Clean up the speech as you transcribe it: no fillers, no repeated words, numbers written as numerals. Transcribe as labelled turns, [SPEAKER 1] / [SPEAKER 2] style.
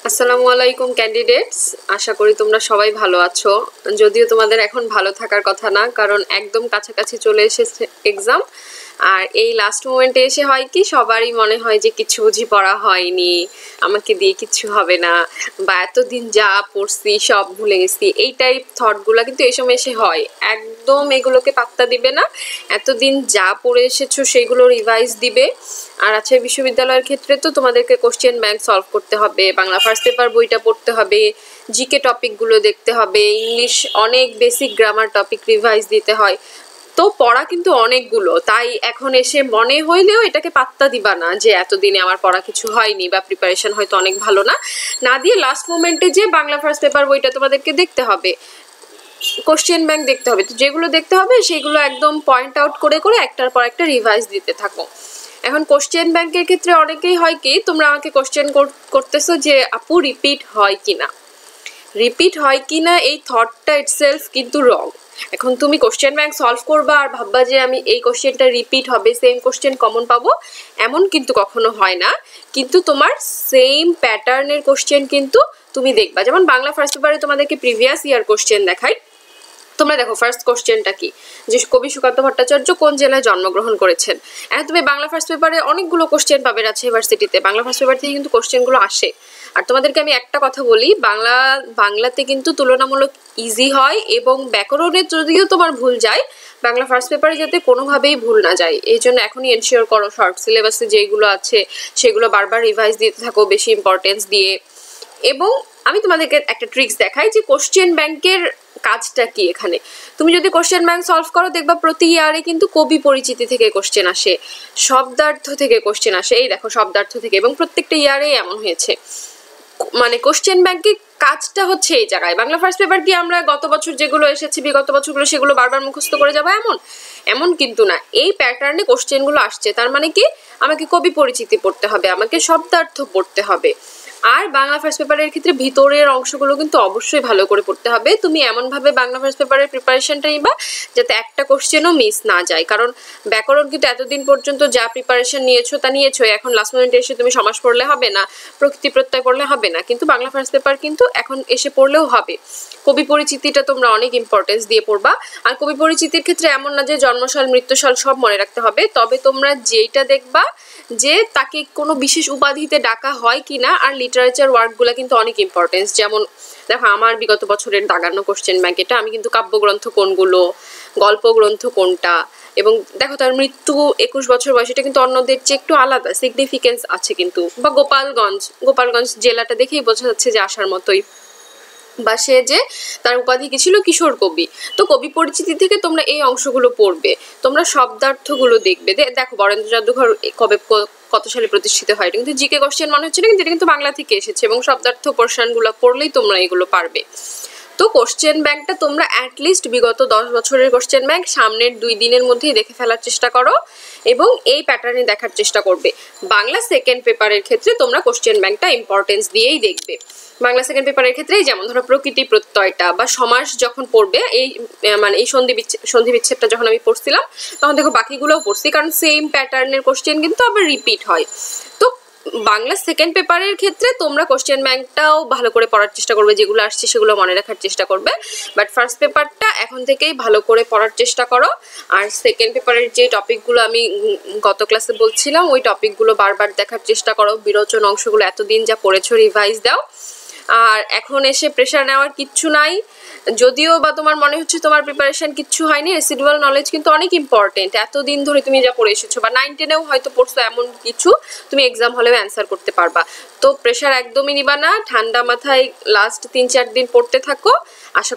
[SPEAKER 1] আসসালামু আলাইকুম ক্যান্ডিডেটস, আশা করি তোমরা সবাই ভালো আছো। যদিও তোমাদের এখন ভালো থাকার কথা না, কারণ একদম কাছাকাছি চলে এসেছে এক্সাম। আর এই লাস্ট মোমেন্টে এসে হয় কি, সবারই মনে হয় যে কিছু বুঝি পড়া হয়নি, আমাকে দিয়ে কিছু হবে না, বা এতদিন যা পড়ছি সব ভুলে গেছি, এই টাইপ থটগুলো কিন্তু এই সময় এসে হয়। একদম এগুলোকে পাত্তা দিবে না, এতদিন যা পড়ে এসেছো সেগুলো রিভাইজ দিবে। আর রাজশাহী বিশ্ববিদ্যালয়ের ক্ষেত্রে তো তোমাদেরকে কোশ্চেন ব্যাংক সলভ করতে হবে, বাংলা ফার্স্ট পেপার বইটা পড়তে হবে, জিকে টপিকগুলো দেখতে হবে, ইংলিশ অনেক বেসিক গ্রামার টপিক রিভাইজ দিতে হয়। তো পড়া কিন্তু অনেকগুলো, তাই এখন এসে মনে হইলেও এটাকে পাত্তা দিবা না যে এতদিনে আমার পড়া কিছু হয়নি বা প্রিপারেশন হয়তো অনেক ভালো না, না দিয়ে লাস্ট মোমেন্টে যে বাংলা ফার্স্ট পেপার বইটা তোমাদেরকে দেখতে হবে, কোশ্চেন ব্যাংক দেখতে হবে। তো যেগুলো দেখতে হবে সেগুলো একদম পয়েন্ট আউট করে করে একটার পর একটা রিভাইজ দিতে থাকো। এখন কোশ্চেন ব্যাংকের ক্ষেত্রে অনেকেই হয় কি, তোমরা আমাকে কোশ্চেন করতেছো যে আপু রিপিট হয় কিনা। রিপিট হয় কিনা এই থটটা ইটসেলফ কিন্তু রং। এখন তুমি কোশ্চেন ব্যাংক সলভ করবা আর ভাববা যে আমি এই কোশ্চেনটা রিপিট হবে, সেম কোশ্চেন কমন পাবো, এমন কিন্তু কখনো হয় না। কিন্তু তোমার সেম প্যাটার্নের কোশ্চেন কিন্তু তুমি দেখবা। যেমন বাংলা ফার্স্ট পেপারে তোমাদেরকে প্রিভিয়াস ইয়ার কোশ্চেন দেখাই। তোমরা দেখো ফার্স্ট কোশ্চেনটা কি, যে কবি সুকান্ত ভট্টাচার্য কোন জেলায় জন্মগ্রহণ করেছেন। এখন তুমি বাংলা ফার্স্ট পেপারে অনেকগুলো কোশ্চেন পাবে রাজশাহী ইউনিভার্সিটিতে, বাংলা ফার্স্ট পেপার থেকে কিন্তু কোশ্চেনগুলো আসে। আর তোমাদেরকে আমি একটা কথা বলি, বাংলাতে কিন্তু তুলনামূলক ইজি হয়, এবং ব্যাকরণে যদিও তোমার ভুল যায়, বাংলা ফার্স্ট পেপারে যাতে কোনোভাবেই ভুল না যায় এই জন্য এখনই এনশিওর করো শর্ট সিলেবাসে যেগুলো আছে সেগুলো বারবার রিভাইজ দিতে থাকো বেশি ইম্পর্টেন্স দিয়ে। এবং আমি তোমাদেরকে একটা ট্রিক্স দেখাই যে কোশ্চেন ব্যাংকের কাজটা কি। এখানে তুমি যদি কোশ্চেন ব্যাংক সলভ করো, দেখবা প্রতি ইয়ারে কিন্তু কবি পরিচিতি থেকে কোশ্চেন আসে, শব্দার্থ থেকে কোশ্চেন আসে। এই দেখো শব্দার্থ থেকে, এবং প্রত্যেকটা ইয়ারেই এমন হয়েছে। মানে কোশ্চেন ব্যাংকের কাজটা হচ্ছে এই জায়গায়। বাংলা ফার্স্ট পেপার কি আমরা গত বছর যেগুলো এসেছে বিগত বছরগুলো সেগুলো বারবার মুখস্থ করে যাবো এমন কিন্তু না। এই প্যাটার্নে কোশ্চেনগুলো আসছে, তার মানে কি আমাকে কবি পরিচিতি পড়তে হবে, আমাকে শব্দার্থ পড়তে হবে। আর বাংলা ফার্স্ট পেপারের ক্ষেত্রে ভিতরের অংশগুলো কিন্তু অবশ্যই ভালো করে পড়তে হবে। তুমি এমনভাবে বাংলা ফার্স্ট পেপারের প্রিপারেশনটা নিবা যাতে একটা কোশ্চেনও মিস না যায়, কারণ ব্যাকরণ কিন্তু এতদিন পর্যন্ত যা প্রিপারেশন নিয়েছো তা নিয়েছো, এখন লাস্ট মোমেন্টে এসে তুমি সমাস পড়লে হবে না, প্রকৃতি প্রত্যয় পড়লে হবে না, কিন্তু বাংলা ফার্স্ট পেপার কিন্তু এখন এসে পড়লেও হবে। কবি পরিচিতিটা তোমরা অনেক ইম্পর্টেন্স দিয়ে পড়বা। আর কবি পরিচিতির ক্ষেত্রে এমন না যে জন্মসাল মৃত্যুসাল সব মনে রাখতে হবে, তবে তোমরা যেইটা দেখবা যে তাকে কোনো বিশেষ উপাধিতে ডাকা হয় কিনা। আর লিটারেচার ওয়ার্ডগুলো কিন্তু অনেক ইম্পর্টেন্স। যেমন দেখো আমার বিগত বছরের দাগানো কোশ্চেন ব্যাংক, এটা আমি কিন্তু কাব্যগ্রন্থ কোনগুলো, গল্প গ্রন্থ কোনটা, এবং দেখো তার মৃত্যু 21 বছর বয়স, এটা কিন্তু অন্যদের চেয়ে একটু আলাদা সিগনিফিকেন্স আছে কিন্তু। বা গোপালগঞ্জ জেলাটা দেখেই বোঝা যাচ্ছে যে আসার মতোই। বা সে যে তার উপাধি কি ছিল, কিশোর কবি। তো কবি পরিচিতি থেকে তোমরা এই অংশগুলো পড়বে, তোমরা শব্দার্থগুলো দেখবে। দেখো বরেন্দ্র জাদুঘর কবে কত সালে প্রতিষ্ঠিত হয়, এটা কিন্তু জিকে কোশ্চেন মনে হচ্ছে না, কিন্তু এটা কিন্তু বাংলা থেকে এসেছে, এবং শব্দার্থ পোর্শনগুলো পড়লেই তোমরা এগুলো পারবে। তো কোশ্চেন ব্যাংকটা তোমরা অ্যাটলিস্ট বিগত 10 বছরের কোশ্চেন ব্যাংক সামনের 2 দিনের মধ্যেই দেখে ফেলার চেষ্টা করো, এবং এই প্যাটার্নে দেখার চেষ্টা করবে। বাংলা সেকেন্ড পেপারের ক্ষেত্রে তোমরা কোশ্চেন ব্যাংকটা ইম্পর্টেন্স দিয়েই দেখবে। বাংলা সেকেন্ড পেপারের ক্ষেত্রে যেমন ধরো প্রকৃতি প্রত্যয়টা বা সমাস যখন পড়বে, এই মানে এই সন্ধি বিচ্ছেদটা যখন আমি পড়ছিলাম তখন দেখো বাকিগুলোও পড়ছি, কারণ সেম প্যাটার্নের কোশ্চেন কিন্তু আবার রিপিট হয়। তো বাংলা সেকেন্ড পেপারের ক্ষেত্রে তোমরা কোশ্চেন ব্যাংকটাও ভালো করে পড়ার চেষ্টা করবে, যেগুলো আসছে সেগুলো মনে রাখার চেষ্টা করবে। বাট ফার্স্ট পেপারটা এখন থেকেই ভালো করে পড়ার চেষ্টা করো। আর সেকেন্ড পেপারের যে টপিকগুলো আমি গত ক্লাসে বলছিলাম ওই টপিকগুলো বারবার দেখার চেষ্টা করো, বিরোচন অংশগুলো এতদিন যা পড়েছো রিভাইজ দাও। আর এখন এসে প্রেশার নেওয়ার কিচ্ছু নাই। যদিও বা তোমার মনে হচ্ছে তোমার প্রিপারেশন কিচ্ছু হয়নি, রেসিডুয়াল নলেজ কিন্তু অনেক ইম্পর্টেন্ট। এতদিন ধরে তুমি যা পড়ে এসেছো বা 9-10-এও হয়তো পড়ছো, এমন কিছু তুমি এক্সাম হলেও অ্যান্সার করতে পারবা। তো প্রেশার একদমই নিবা না, ঠান্ডা মাথায় লাস্ট 3-4 দিন পড়তে থাকো। আশা